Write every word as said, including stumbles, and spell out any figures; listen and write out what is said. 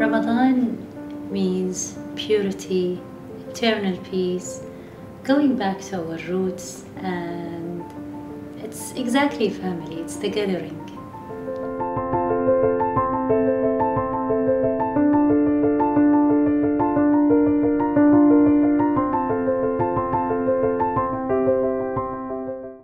Ramadan means purity, eternal peace, going back to our roots, and it's exactly family, it's the gathering.